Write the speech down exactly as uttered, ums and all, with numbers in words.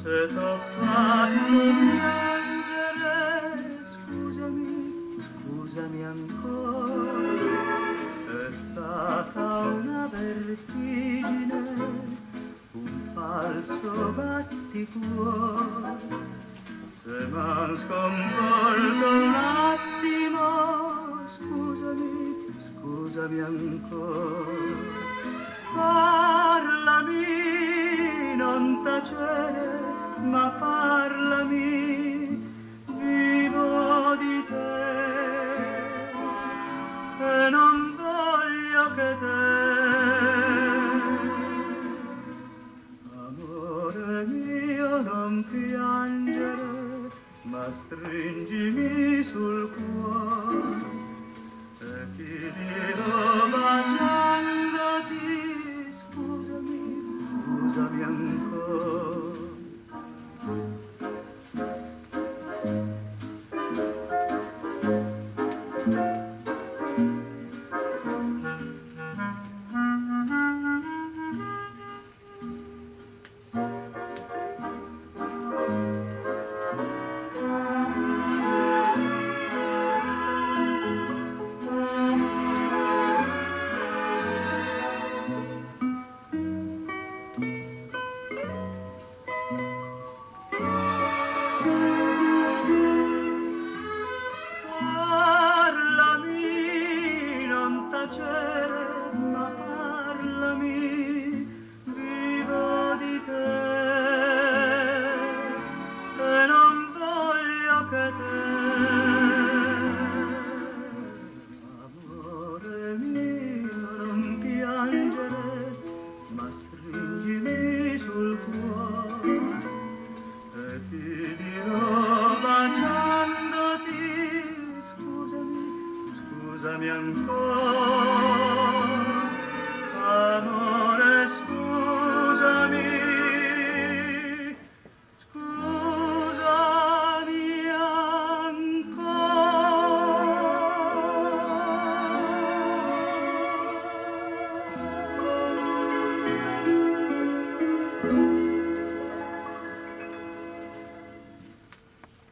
se t'ho fatto piangere, scusami, scusami ancora, è stata una vertigine, un falso batticuore, se m'han sconvolto un attimo, scusami, scusami ancora. Parlami, non tacere, ma parlami, vivo di te e non voglio che te, amore mio, non piangere, ma stringimi sul cuore.